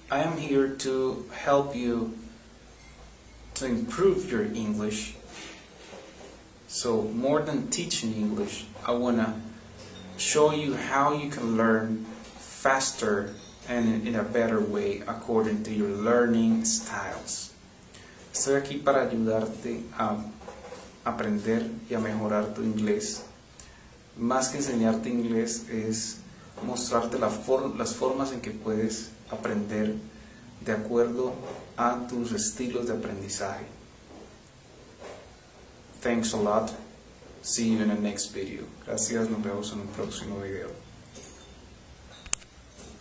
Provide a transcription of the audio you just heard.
I am here to help you to improve your English. So more than teaching English, I want to show you how you can learn faster and in a better way according to your learning styles. Estoy aquí para ayudarte a aprender y a mejorar tu inglés. Más que enseñarte inglés es mostrarte las formas en que puedes aprender de acuerdo a tus estilos de aprendizaje. Thanks a lot. See you in the next video. Gracias, nos vemos en un próximo video.